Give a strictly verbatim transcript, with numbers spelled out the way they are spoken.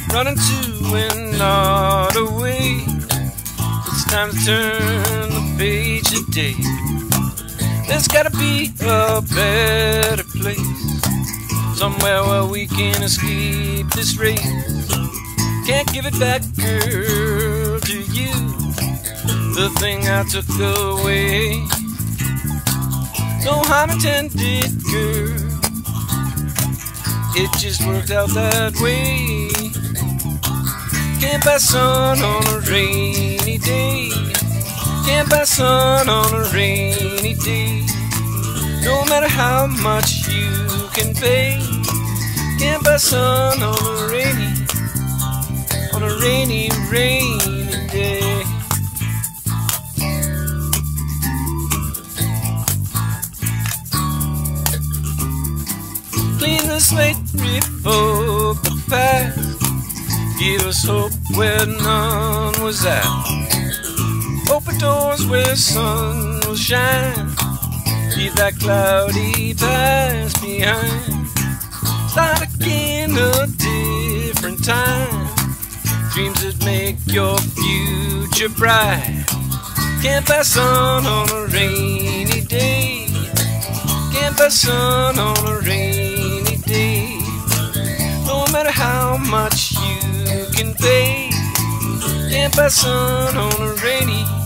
running to and not away. It's time to turn the page today. There's gotta be a better place, somewhere where we can escape this race. Can't give it back, girl, to you, the thing I took away. No harm intended, girl, it just worked out that way. Can't buy sun on a rainy day. Can't buy sun on a rainy day. No matter how much you can pay. Can't buy sun on a rainy, on a rainy, rainy day. Clean the slate, revoke the past. Give us hope where none was at. Open doors where sun will shine. Leave that cloudy past behind. Start again a different time. Dreams that make your future bright. Can't buy sun on a rainy day. Can't buy sun on a rainy day. No matter how much you can pay. Can't buy sun on a rainy